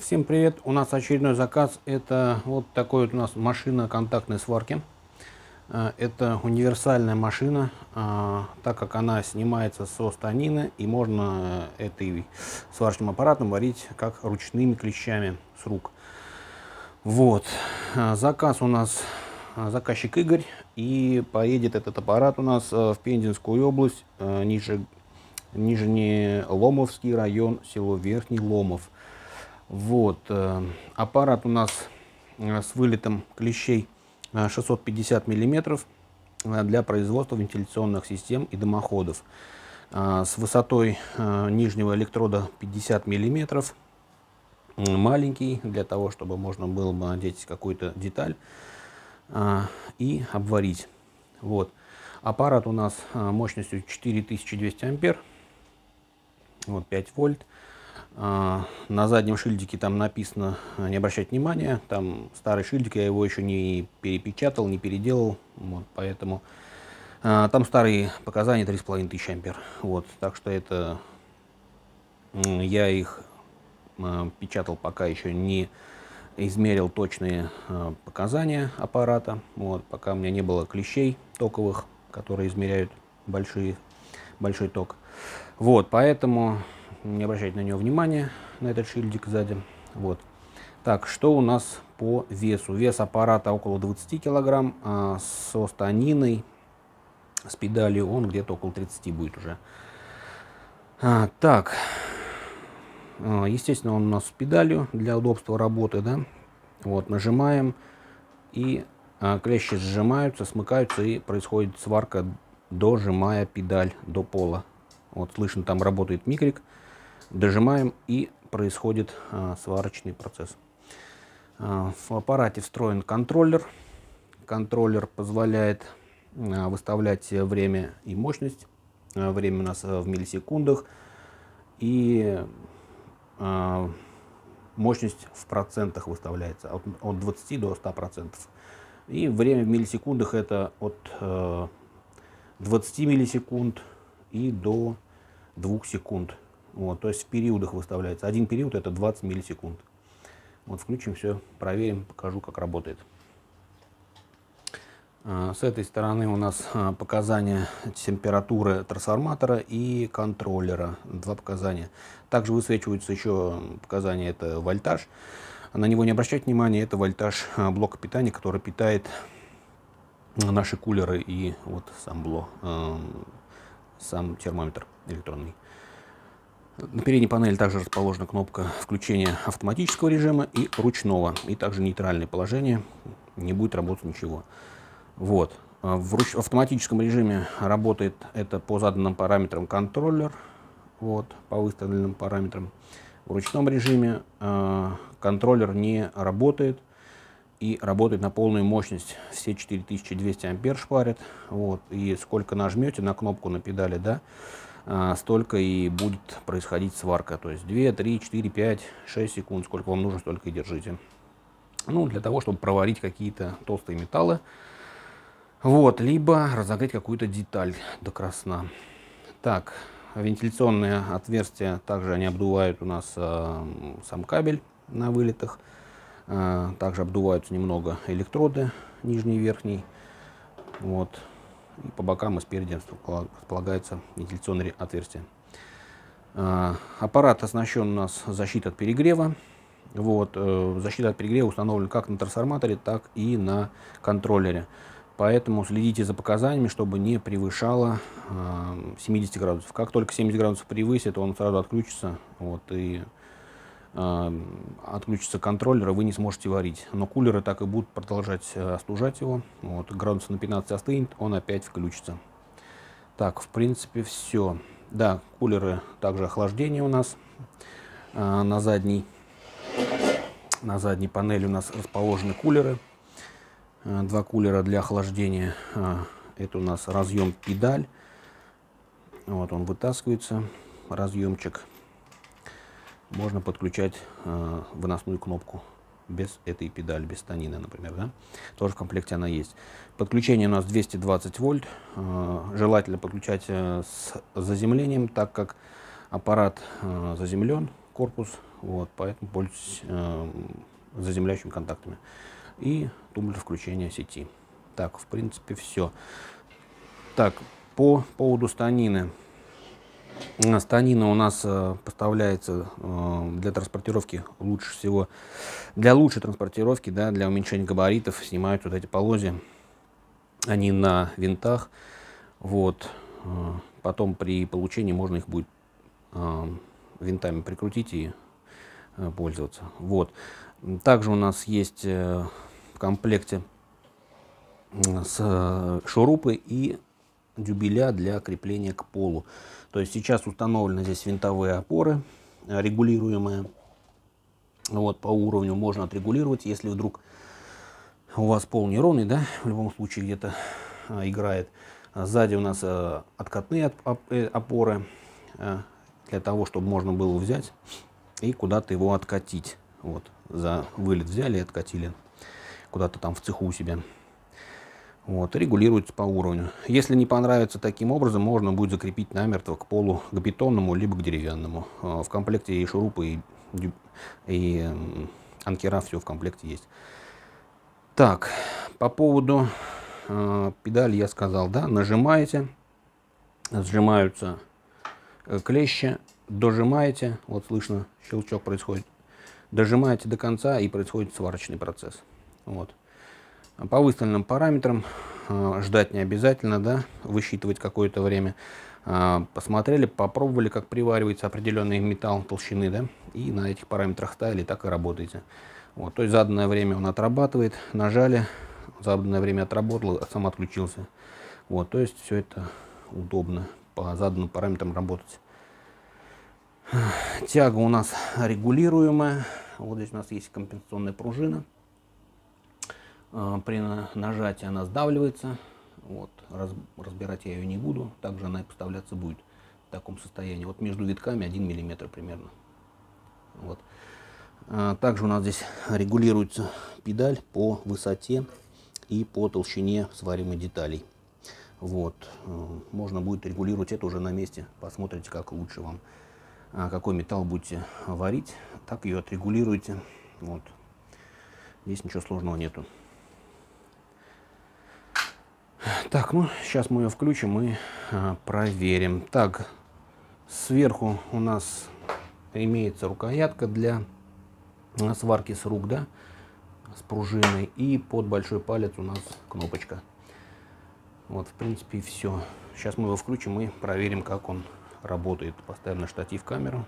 Всем привет! У нас очередной заказ. Это вот такой вот у нас машина контактной сварки. Это универсальная машина, так как она снимается со станины, и можно этой сварочным аппаратом варить как ручными клещами с рук. Вот. Заказ у нас заказчик Игорь, и поедет этот аппарат у нас в Пензенскую область, Нижнеломовский район, село Верхний Ломов. Вот, аппарат у нас с вылетом клещей 650 миллиметров для производства вентиляционных систем и дымоходов. С высотой нижнего электрода 50 миллиметров, маленький, для того, чтобы можно было бы надеть какую-то деталь и обварить. Вот. Аппарат у нас мощностью 4200 ампер, вот 5 вольт. На заднем шильдике там написано не обращать внимания, там старый шильдик, я его еще не перепечатал, не переделал, вот, поэтому там старые показания 3500 ампер, вот, так что это я их печатал, пока еще не измерил точные показания аппарата, вот, пока у меня не было клещей токовых, которые измеряют большой ток, вот, поэтому не обращайте на него внимания, на этот шильдик сзади. Вот. Так, что у нас по весу? Вес аппарата около 20 килограмм, со станиной, с педалью он где-то около 30 будет уже. Так, естественно, он у нас с педалью для удобства работы, да. Вот, нажимаем, и клещи сжимаются, смыкаются, и происходит сварка, дожимая педаль до пола. Вот, слышно, там работает микрик. Дожимаем, и происходит сварочный процесс. В аппарате встроен контроллер. Контроллер позволяет выставлять время и мощность. Время у нас в миллисекундах. И мощность в процентах выставляется от 20 до 100%. И время в миллисекундах это от 20 миллисекунд и до 2 секунд. Вот, то есть в периодах выставляется. Один период это 20 миллисекунд. Вот, включим все, проверим, покажу, как работает. С этой стороны у нас показания температуры трансформатора и контроллера. Два показания. Также высвечиваются еще показания, это вольтаж. На него не обращать внимания, это вольтаж блока питания, который питает наши кулеры и вот сам блок, сам термометр электронный. На передней панели также расположена кнопка включения автоматического режима и ручного, и также нейтральное положение, не будет работать ничего. Вот. В автоматическом режиме работает это по заданным параметрам контроллер, вот, по выставленным параметрам. В ручном режиме контроллер не работает и работает на полную мощность. Все 4200 ампер шпарит. Вот, и сколько нажмете на кнопку на педали, да, столько и будет происходить сварка. То есть 2, 3, 4, 5, 6 секунд. Сколько вам нужно, столько и держите. Ну, для того, чтобы проварить какие-то толстые металлы. Вот, либо разогреть какую-то деталь до красна. Так, вентиляционные отверстия, также они обдувают у нас сам кабель на вылетах. Также обдуваются немного электроды, нижний и верхний. Вот. И по бокам и спереди располагается вентиляционные отверстия. Аппарат оснащен у нас защитой от перегрева. Вот. Защита от перегрева установлена как на трансформаторе, так и на контроллере. Поэтому следите за показаниями, чтобы не превышало 70 градусов. Как только 70 градусов превысит, он сразу отключится. Вот, и отключится контроллер, и вы не сможете варить. Но кулеры так и будут продолжать остужать его. Вот, градусов на 15 остынет, он опять включится. Так, в принципе, все. Да, кулеры, также охлаждение у нас. На задней панели у нас расположены кулеры. Два кулера для охлаждения. Это у нас разъем педаль. Вот он вытаскивается, разъемчик. Можно подключать выносную кнопку без этой педали, без станины, например, да? Тоже в комплекте она есть. Подключение у нас 220 вольт. Желательно подключать с заземлением, так как аппарат заземлен, корпус, вот, поэтому пользуйтесь заземляющими контактами. И тумблер включения сети. Так, в принципе, все. Так, по поводу станины. Станина у нас поставляется для транспортировки лучше всего. Для лучшей транспортировки, да, для уменьшения габаритов снимают вот эти полозья. Они на винтах. Вот. Потом при получении можно их будет винтами прикрутить и пользоваться. Вот. Также у нас есть в комплекте шурупы и дюбеля для крепления к полу. То есть сейчас установлены здесь винтовые опоры регулируемые. Вот, по уровню можно отрегулировать, если вдруг у вас пол неровный, да, в любом случае где-то играет. Сзади у нас откатные опоры для того, чтобы можно было взять и куда-то его откатить. Вот, за вылет взяли и откатили куда-то там в цеху у себя. Вот, регулируется по уровню. Если не понравится таким образом, можно будет закрепить намертво к полу, к бетонному либо к деревянному. В комплекте и шурупы, и анкера, все в комплекте есть. Так, по поводу педали я сказал, да, нажимаете, сжимаются клещи, дожимаете, вот слышно, щелчок происходит, дожимаете до конца и происходит сварочный процесс. Вот. По выставленным параметрам ждать не обязательно, да, высчитывать какое-то время. Посмотрели, попробовали, как приваривается определенный металл толщины, да, и на этих параметрах ставили, так и работаете. Вот, то есть заданное время он отрабатывает, нажали, заданное время отработал, сам отключился. Вот, то есть все это удобно по заданным параметрам работать. Тяга у нас регулируемая. Вот здесь у нас есть компенсационная пружина. При нажатии она сдавливается. Вот, разбирать я ее не буду. Также она и поставляться будет в таком состоянии. Вот между витками 1 мм примерно. Вот. Также у нас здесь регулируется педаль по высоте и по толщине свариваемых деталей. Вот. Можно будет регулировать это уже на месте. Посмотрите, как лучше вам. Какой металл будете варить, так ее отрегулируйте. Вот. Здесь ничего сложного нету. Так, ну, сейчас мы ее включим и проверим. Так, сверху у нас имеется рукоятка для сварки с рук, да, с пружиной. И под большой палец у нас кнопочка. Вот, в принципе, и все. Сейчас мы его включим и проверим, как он работает. Поставим на штатив камеру.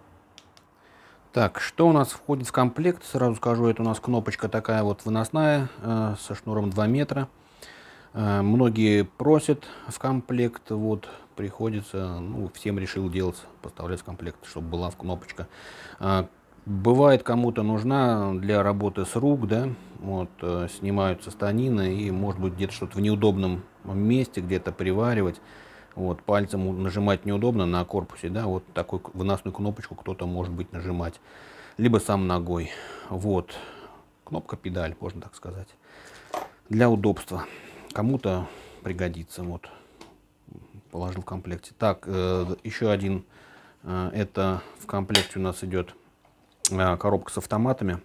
Так, что у нас входит в комплект? Сразу скажу, это у нас кнопочка такая вот выносная, со шнуром 2 метра. Многие просят в комплект, вот, приходится, ну, всем решил делать, поставлять в комплект, чтобы была кнопочка. Бывает, кому-то нужна для работы с рук, да, вот, снимаются станины, и, может быть, где-то что-то в неудобном месте, где-то приваривать, вот, пальцем нажимать неудобно на корпусе, да, вот такую выносную кнопочку кто-то может быть нажимать, либо сам ногой, вот, кнопка-педаль, можно так сказать, для удобства. Кому-то пригодится, вот, положил в комплекте. Так, еще один, это в комплекте у нас идет коробка с автоматами,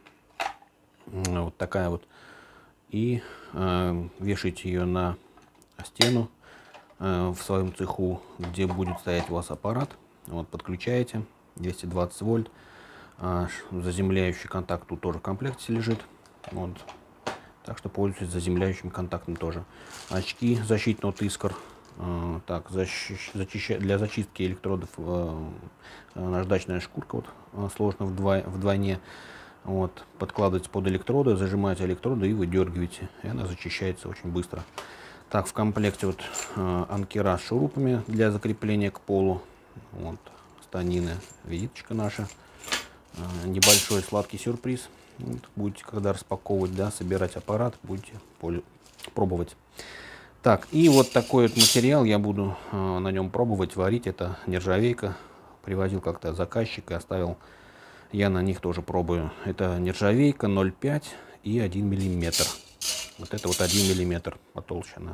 вот такая вот, и вешаете ее на стену в своем цеху, где будет стоять у вас аппарат, вот, подключаете, 220 вольт, заземляющий контакт тут тоже в комплекте лежит, вот. Так что пользуйтесь заземляющим контактом тоже. Очки защитного от искр. Так, для зачистки электродов наждачная шкурка вот, сложно вдвойне. Вот, подкладываете под электроды, зажимаете электроды и выдергиваете. И она зачищается очень быстро. Так, в комплекте вот анкера с шурупами для закрепления к полу. Вот, станины, визиточка наша. Небольшой сладкий сюрприз. Вот, будете, когда распаковывать, да, собирать аппарат, будете пробовать. Так, и вот такой вот материал я буду на нем пробовать варить. Это нержавейка. Привозил как-то заказчик и оставил. Я на них тоже пробую. Это нержавейка 0,5 и 1 мм. Вот это вот 1 мм потолще она.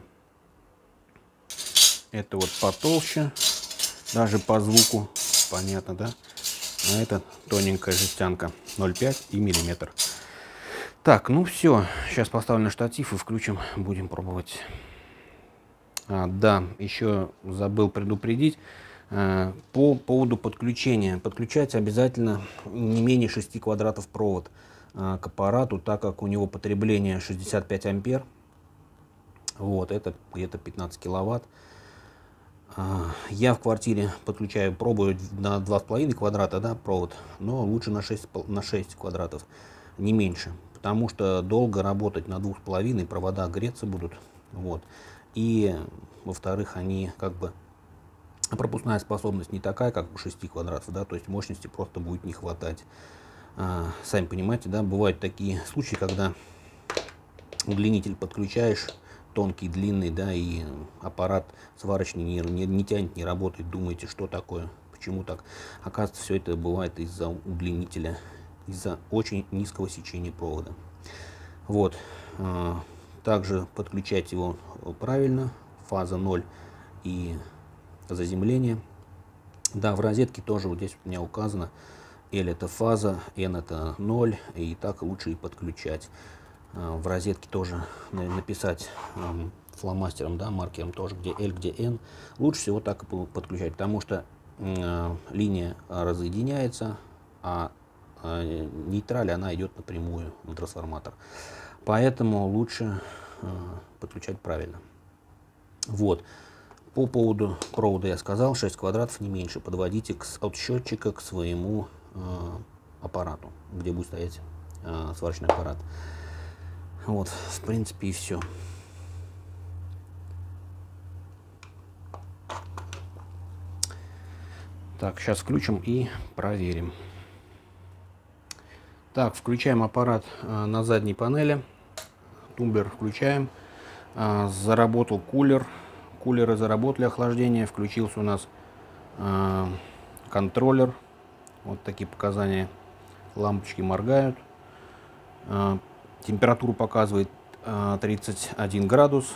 Это вот потолще. Даже по звуку понятно, да? а это тоненькая жестянка 0,5 и миллиметр. Так, ну все, сейчас поставлю на штатив и включим, будем пробовать. Да, еще забыл предупредить по поводу подключения. Подключать обязательно не менее 6 квадратов провод к аппарату, так как у него потребление 65 ампер. Вот, это где-то 15 киловатт. Я в квартире подключаю, пробую на 2,5 квадрата, да, провод, но лучше на 6 квадратов, не меньше. Потому что долго работать на 2,5 провода греться будут. Вот. И, во-вторых, они как бы пропускная способность не такая, как у 6 квадратов, да, то есть мощности просто будет не хватать. Сами понимаете, да, бывают такие случаи, когда удлинитель подключаешь, тонкий, длинный, да, и аппарат сварочный не тянет, не работает, думаете, что такое, почему так. Оказывается, все это бывает из-за удлинителя, из-за очень низкого сечения провода. Вот. Также подключать его правильно, фаза 0 и заземление. Да, в розетке тоже вот здесь у меня указано, L это фаза, N это 0, и так лучше и подключать. В розетке тоже написать фломастером, да, маркером тоже, где L, где N. Лучше всего так и подключать, потому что линия разъединяется, а нейтраль она идет напрямую в трансформатор. Поэтому лучше подключать правильно. Вот. По поводу провода я сказал, 6 квадратов, не меньше. Подводите от счетчика к своему аппарату, где будет стоять сварочный аппарат. Вот, в принципе, и все. Так, сейчас включим и проверим. Так, включаем аппарат на задней панели. Тумблер включаем. Заработал кулер. Кулеры заработали охлаждение. Включился у нас контроллер. Вот такие показания. Лампочки моргают. Температуру показывает 31 градус.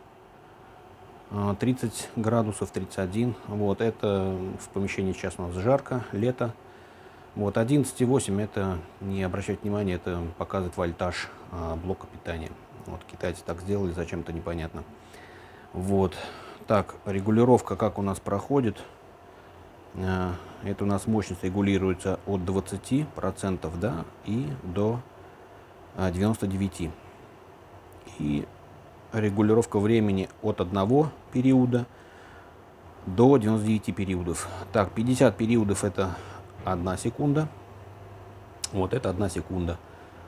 30 градусов, 31. Вот это в помещении сейчас у нас жарко, лето. Вот 11,8 это, не обращайте внимания, это показывает вольтаж блока питания. Вот китайцы так сделали, зачем-то непонятно. Вот. Так, регулировка как у нас проходит. Это у нас мощность регулируется от 20%, да, и до 99%. И регулировка времени от 1 периода до 99 периодов. Так, 50 периодов это 1 секунда. Вот это 1 секунда.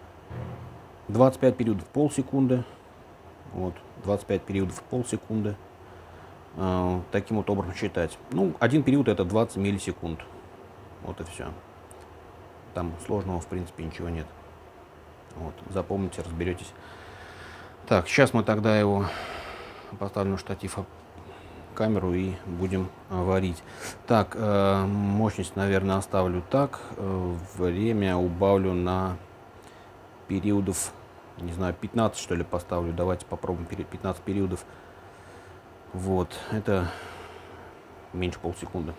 25 периодов полсекунды. Вот, 25 периодов полсекунды. Таким вот образом считать. Ну, один период это 20 миллисекунд. Вот и все. Там сложного в принципе ничего нет. Вот, запомните, разберетесь. Так, сейчас мы тогда его поставим на штатив камеру и будем варить. Так, мощность, наверное, оставлю так. Время убавлю на периодов, не знаю, 15 что ли поставлю. Давайте попробуем 15 периодов. Вот, это меньше полсекунды.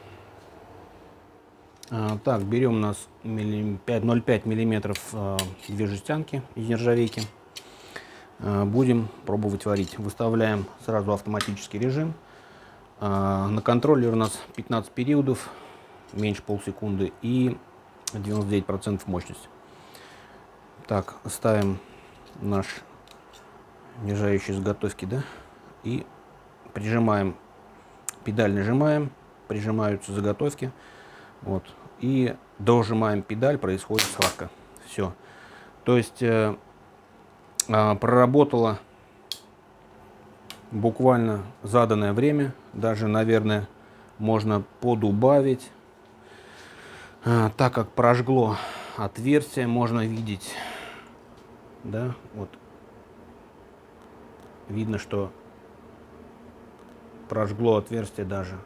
Так, берем у нас 0,5 миллиметров две жестянки из нержавейки. Будем пробовать варить. Выставляем сразу автоматический режим. На контроллере у нас 15 периодов, меньше полсекунды и 99% мощность. Так, ставим наш нержавеющий заготовки, да, и прижимаем, педаль нажимаем, прижимаются заготовки, вот, и дожимаем педаль, происходит сварка. Все. То есть проработала буквально заданное время, даже, наверное, можно подубавить, так как прожгло отверстие, можно видеть, да, вот, видно, что прожгло отверстие даже.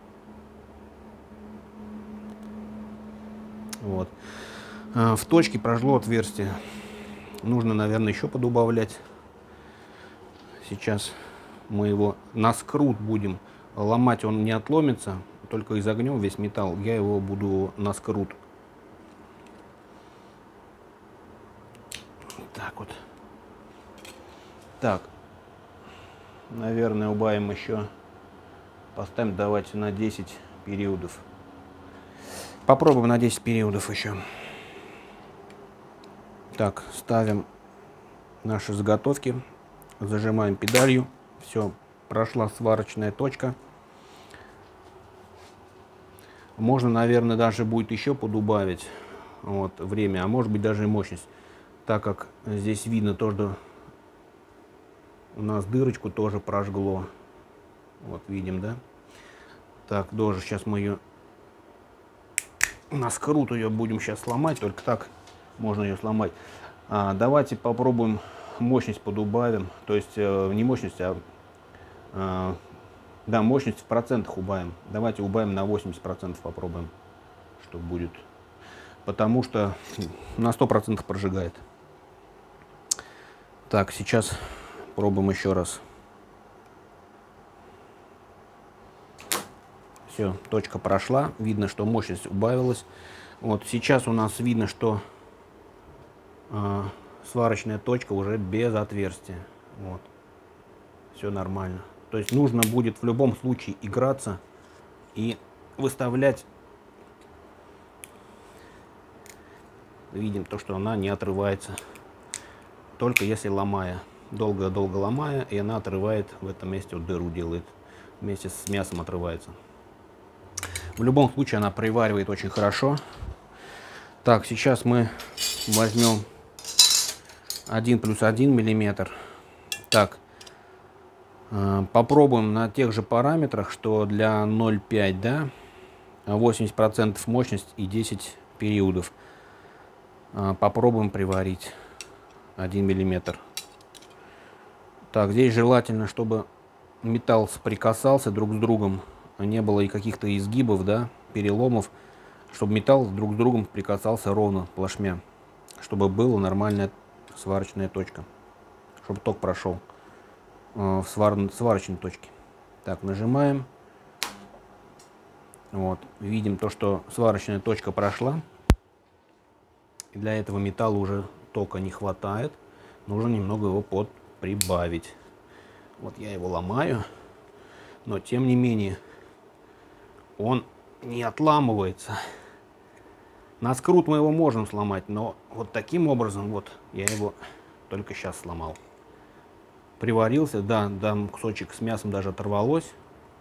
Вот. В точке прожгло отверстие. Нужно, наверное, еще подубавлять. Сейчас мы его на скрут будем ломать, он не отломится, только изогнем весь металл. Я его буду на скрут Так вот. Так. Наверное, убавим еще. Поставим, давайте, на 10 периодов. Попробуем на 10 периодов еще. Так, ставим наши заготовки. Зажимаем педалью. Все, прошла сварочная точка. Можно, наверное, даже будет еще подубавить вот, время, а может быть даже и мощность. Так как здесь видно то, что у нас дырочку тоже прожгло. Вот видим, да? Так, тоже сейчас мы ее на скрут ее будем сейчас сломать, только так можно ее сломать. Давайте попробуем мощность подубавим, то есть не мощность, да, мощность в процентах убавим. Давайте убавим на 80% попробуем, что будет, потому что на 100% прожигает. Так, сейчас пробуем еще раз. Все, точка прошла, видно, что мощность убавилась. Вот сейчас у нас видно, что сварочная точка уже без отверстия. Вот. Все нормально. То есть нужно будет в любом случае играться и выставлять. Видим то, что она не отрывается. Только если ломая. Долго-долго ломая, и она отрывает в этом месте, вот дыру делает. Вместе с мясом отрывается. В любом случае она приваривает очень хорошо. Так, сейчас мы возьмем 1+1 миллиметр. Так, попробуем на тех же параметрах, что для 0,5, да, 80% мощность и 10 периодов. Попробуем приварить 1 миллиметр. Так, здесь желательно, чтобы металл соприкасался друг с другом, не было и каких-то изгибов, да, переломов, чтобы металл друг с другом прикасался ровно, плашмя, чтобы была нормальная сварочная точка, чтобы ток прошел в сварочной точке. Так, нажимаем. Вот, видим то, что сварочная точка прошла. И для этого металла уже тока не хватает. Нужно немного его подприбавить. Вот я его ломаю, но тем не менее он не отламывается. На скрут мы его можем сломать, но вот таким образом, вот я его только сейчас сломал. Приварился, да, там кусочек с мясом даже оторвалось.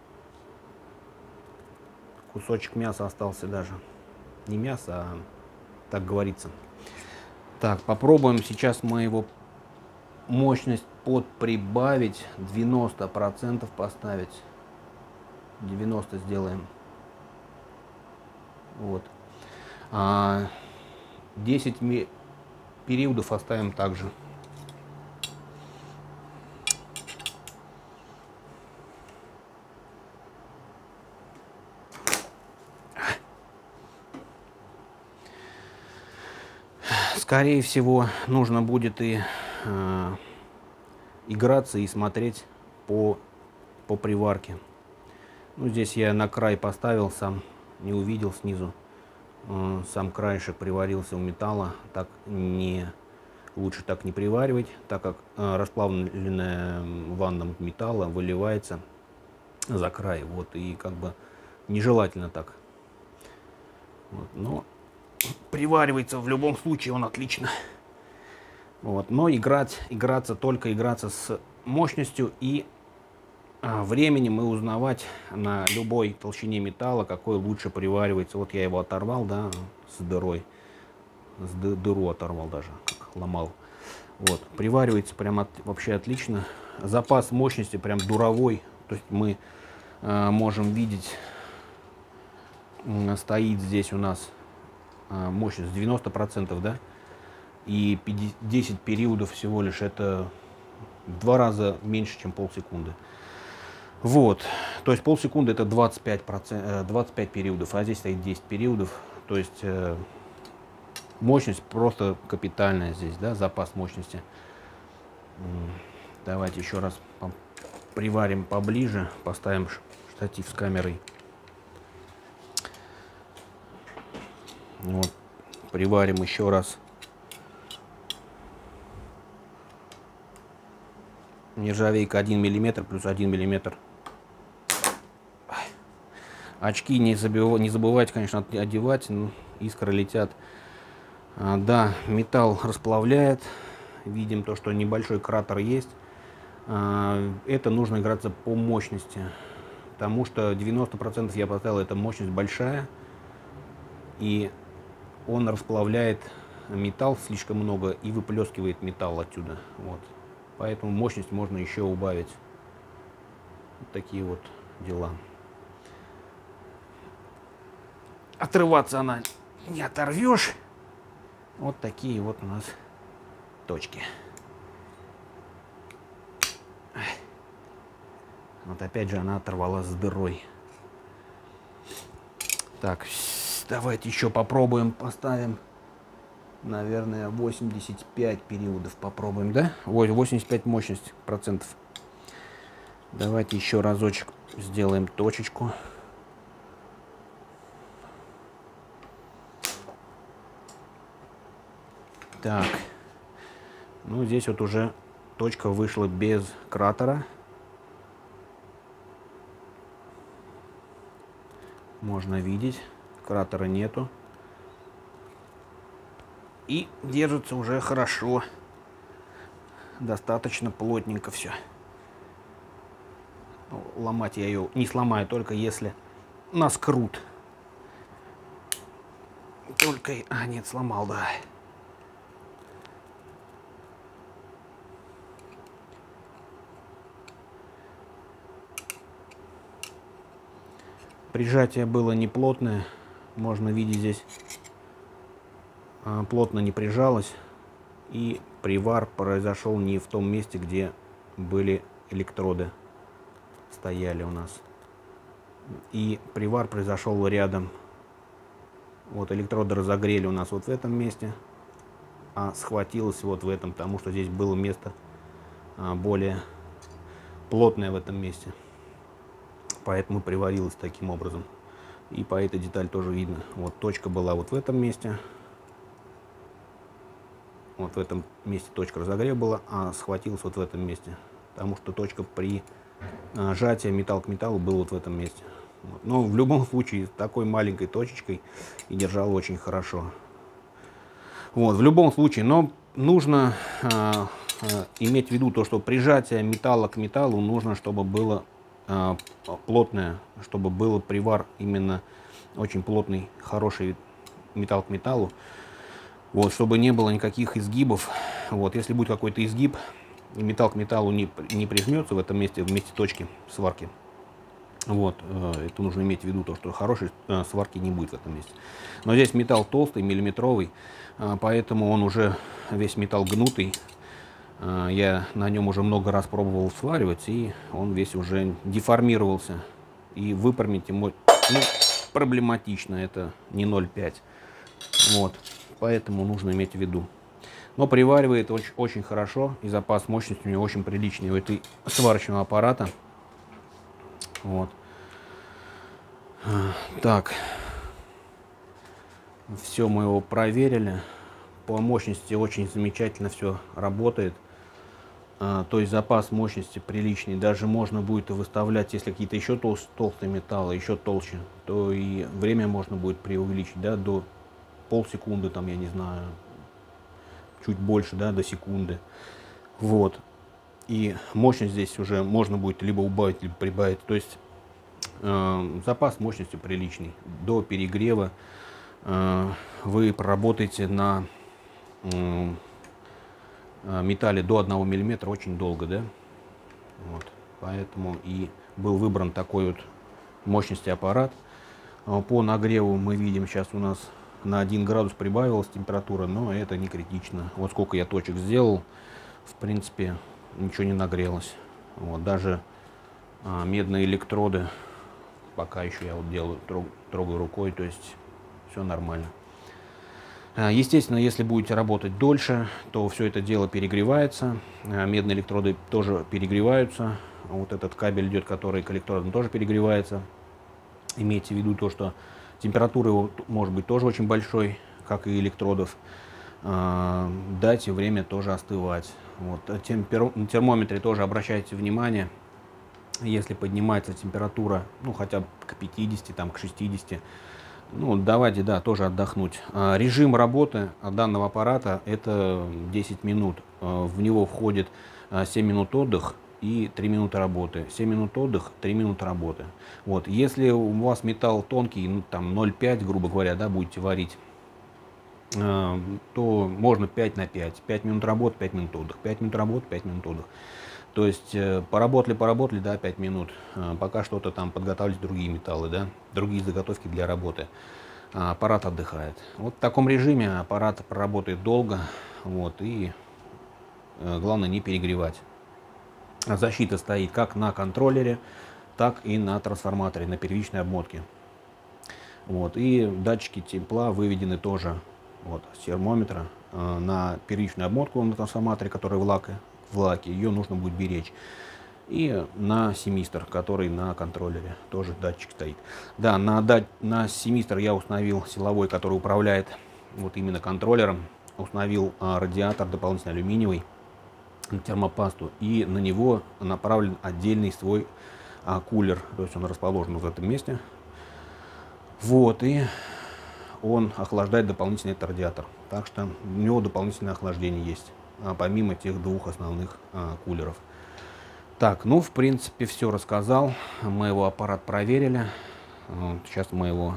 Кусочек мяса остался даже. Не мясо, а так говорится. Так, попробуем сейчас мы его мощность подприбавить, 90% поставить. 90 сделаем. Вот. 10 периодов оставим также. Скорее всего, нужно будет и играться и смотреть по приварке. Ну, здесь я на край поставил, сам не увидел снизу. Сам краешек приварился у металла. Так лучше так не приваривать, так как расплавленное ванном металла выливается за край. Вот, и как бы нежелательно так. Вот, но приваривается в любом случае он отлично. Вот, но только играться с мощностью и временем и узнавать на любой толщине металла, какой лучше приваривается. Вот я его оторвал, да, с дырой. Дыру оторвал даже, как ломал. Вот, приваривается прям вообще отлично. Запас мощности прям дуровой. То есть мы можем видеть, стоит здесь у нас мощность 90%, да, и 10 периодов всего лишь, это в 2 раза меньше, чем полсекунды. Вот, то есть полсекунды это 25 периодов, а здесь стоит 10 периодов, то есть мощность просто капитальная здесь, да, запас мощности. Давайте еще раз приварим поближе, поставим штатив с камерой. Вот, приварим еще раз. Нержавейка 1 мм плюс 1 мм. Очки не забывайте, конечно, одевать, искры летят. Да, металл расплавляет. Видим то, что небольшой кратер есть. Это нужно играться по мощности. Потому что 90% я поставил, эта мощность большая. И он расплавляет металл слишком много и выплескивает металл отсюда. Вот. Поэтому мощность можно еще убавить. Вот такие вот дела. Отрываться она не оторвешь. Вот такие вот у нас точки. Вот опять же она оторвалась с дырой. Так, давайте еще попробуем, поставим. Наверное, 85 периодов попробуем, да? Ой, 85 мощность процентов. Давайте еще разочек сделаем точечку. Так. Ну, здесь вот уже точка вышла без кратера. Можно видеть, кратера нету. И держится уже хорошо. Достаточно плотненько все. Ломать я ее не сломаю, только если на скрут. Только... А, нет, сломал, да. Прижатие было не плотное. Можно видеть здесь, плотно не прижалось. И привар произошел не в том месте, где были электроды. Стояли у нас. И привар произошел рядом. Вот электроды разогрели у нас вот в этом месте. А схватилось вот в этом, потому что здесь было место более плотное в этом месте. Поэтому приварилось таким образом. И по этой детали тоже видно. Вот точка была вот в этом месте. Вот в этом месте точка разогрева была, а схватилась вот в этом месте. Потому что точка при сжатии металл к металлу был вот в этом месте. Вот. Но в любом случае такой маленькой точечкой и держал очень хорошо. Вот, в любом случае, но нужно иметь в виду то, что прижатие металла к металлу нужно, чтобы было плотное, чтобы был привар именно очень плотный, хороший металл к металлу. Вот, чтобы не было никаких изгибов. Вот, если будет какой-то изгиб, и металл к металлу не прижмется в этом месте, в месте точки сварки. Вот, это нужно иметь в виду, то, что хорошей сварки не будет в этом месте. Но здесь металл толстый, миллиметровый, поэтому он уже весь металл гнутый. Я на нем уже много раз пробовал сваривать, и он весь уже деформировался. И выпрямить ему проблематично, это не 0,5. Вот, поэтому нужно иметь в виду. Но приваривает очень, очень хорошо, и запас мощности у него очень приличный у этой сварочного аппарата. Вот. Так. Все мы его проверили. По мощности очень замечательно все работает. То есть запас мощности приличный. Даже можно будет выставлять, если какие-то еще толстые металлы, еще толще, то и время можно будет преувеличить, да, до полсекунды, там, я не знаю, чуть больше, да, до секунды. Вот. И мощность здесь уже можно будет либо убавить, либо прибавить. То есть запас мощности приличный. До перегрева вы проработаете на металле до 1 мм очень долго, да? Вот. Поэтому и был выбран такой вот мощности аппарат. По нагреву мы видим, сейчас у нас на 1 градус прибавилась температура, но это не критично. Вот сколько я точек сделал, в принципе, ничего не нагрелось. Вот. Даже медные электроды, пока еще я вот делаю, трогаю рукой, то есть все нормально. Естественно, если будете работать дольше, то все это дело перегревается. Медные электроды тоже перегреваются. Вот этот кабель идет, который к электродам, тоже перегревается. Имейте в виду то, что температура его может быть тоже очень большой, как и электродов. дайте время тоже остывать. Вот. На термометре тоже обращайте внимание, если поднимается температура, ну, хотя бы к 50, там, к 60, ну, давайте, да, тоже отдохнуть. Режим работы данного аппарата — это 10 минут. В него входит 7 минут отдых и 3 минуты работы. 7 минут отдых, 3 минуты работы. Вот. Если у вас металл тонкий, ну, там 0,5, грубо говоря, да, будете варить, то можно 5 на 5. 5 минут работы, 5 минут отдых. 5 минут работы, 5 минут отдых. То есть поработали, да, 5 минут, пока что-то там подготавливать другие металлы, да, другие заготовки для работы. Аппарат отдыхает. Вот в таком режиме аппарат проработает долго, вот, и главное не перегревать. Защита стоит как на контроллере, так и на трансформаторе, на первичной обмотке. Вот, и датчики тепла выведены тоже вот, с термометра на первичную обмотку на трансформаторе, который в лаке, ее нужно будет беречь. И на семистр, который на контроллере, тоже датчик стоит. Да, на семистр я установил силовой, который управляет вот именно контроллером. Установил радиатор дополнительно алюминиевый на термопасту. И на него направлен отдельный свой кулер. То есть он расположен в этом месте. Вот, и он охлаждает дополнительно этот радиатор. Так что у него дополнительное охлаждение есть, помимо тех двух основных кулеров. Так, ну, в принципе, все рассказал. Мы его аппарат проверили. Сейчас мы его,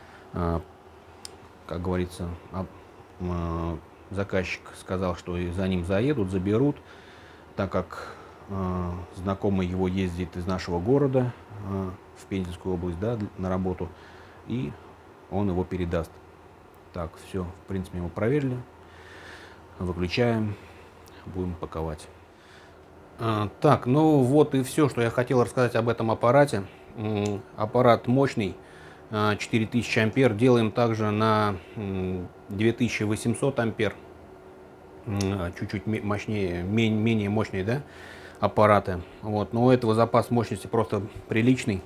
как говорится, заказчик сказал, что за ним заедут, заберут, так как знакомый его ездит из нашего города в Пензенскую область, да, на работу, и он его передаст. Так, все, в принципе, мы его проверили. Выключаем, будем паковать. Так, ну вот и все, что я хотел рассказать об этом аппарате. Аппарат мощный, 4000 ампер. Делаем также на 2800 ампер. Чуть-чуть мощнее, менее мощные, да, аппараты. Вот, но у этого запас мощности просто приличный.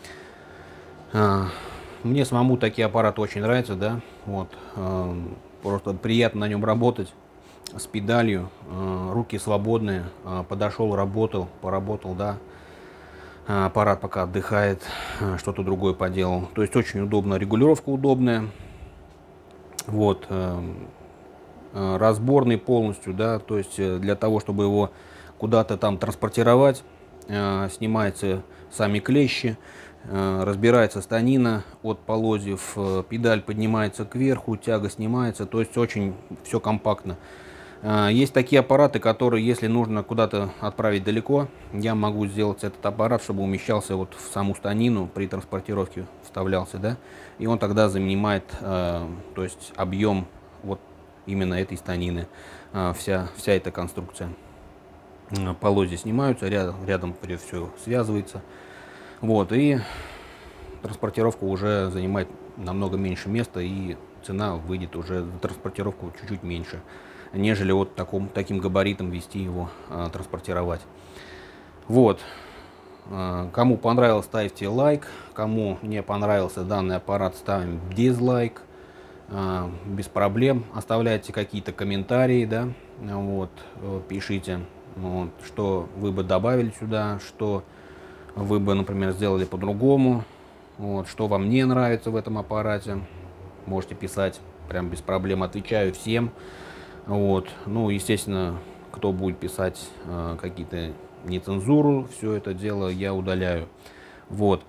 Мне самому такие аппараты очень нравятся, да. Вот, просто приятно на нем работать. С педалью, руки свободные, подошел, поработал, да, аппарат пока отдыхает, что-то другое поделал. То есть очень удобно, регулировка удобная, вот, разборный полностью, да, то есть для того, чтобы его куда-то там транспортировать, снимаются сами клещи, разбирается станина от полозьев, педаль поднимается кверху, тяга снимается, то есть очень все компактно. Есть такие аппараты, которые, если нужно куда-то отправить далеко, я могу сделать этот аппарат, чтобы умещался вот в саму станину, при транспортировке вставлялся, да, и он тогда занимает, то есть объем вот именно этой станины, вся эта конструкция. Полозья снимаются, рядом все связывается, вот, и транспортировка уже занимает намного меньше места, и цена выйдет уже за транспортировку чуть-чуть меньше, нежели вот таким габаритом вести его, транспортировать. Вот. Кому понравилось, ставьте лайк. Кому не понравился данный аппарат, ставим дизлайк. Без проблем. Оставляйте какие-то комментарии, да, вот, пишите, вот, что вы бы добавили сюда, что вы бы, например, сделали по-другому, вот, что вам не нравится в этом аппарате. Можете писать, прям без проблем, отвечаю всем. Вот. Ну, естественно, кто будет писать какие-то нецензуру, все это дело я удаляю. Вот.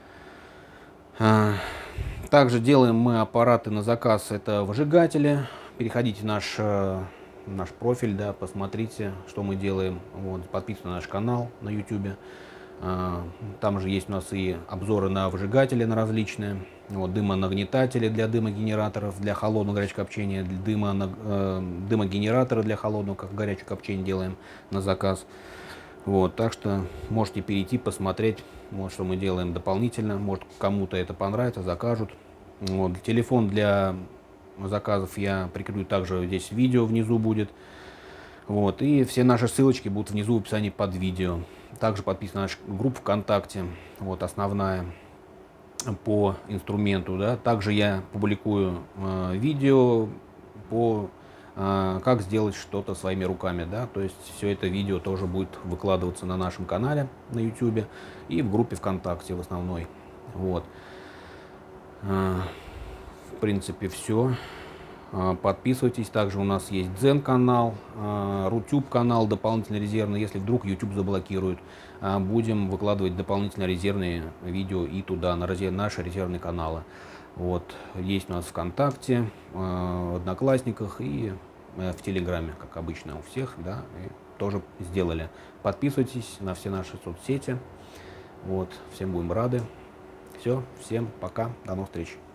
Также делаем мы аппараты на заказ, это выжигатели. Переходите в наш профиль, да, посмотрите, что мы делаем. Вот. Подписывайтесь на наш канал на YouTube. Там же есть у нас и обзоры на выжигатели, на различные. Вот, дымонагнетатели для дымогенераторов, для холодного горячего копчения, дымогенераторы для холодного горячего копчения делаем на заказ. Вот, так что можете перейти, посмотреть, вот, что мы делаем дополнительно. Может, кому-то это понравится, закажут. Вот, телефон для заказов я прикреплю также, здесь видео внизу будет. Вот, и все наши ссылочки будут внизу в описании под видео. Также подписывайтесь на нашу группу ВКонтакте, вот, основная по инструменту, да. Также я публикую видео по как сделать что-то своими руками, да, то есть все это видео тоже будет выкладываться на нашем канале на YouTube и в группе ВКонтакте в основной. Вот. В принципе, все. Подписывайтесь. Также у нас есть Дзен-канал, Рутюб канал дополнительно резервный. Если вдруг YouTube заблокирует, будем выкладывать дополнительно резервные видео и туда, на наши резервные каналы. Вот. Есть у нас ВКонтакте, в Одноклассниках и в Телеграме, как обычно у всех, да, и тоже сделали. Подписывайтесь на все наши соцсети. Вот. Всем будем рады. Все, всем пока, до новых встреч.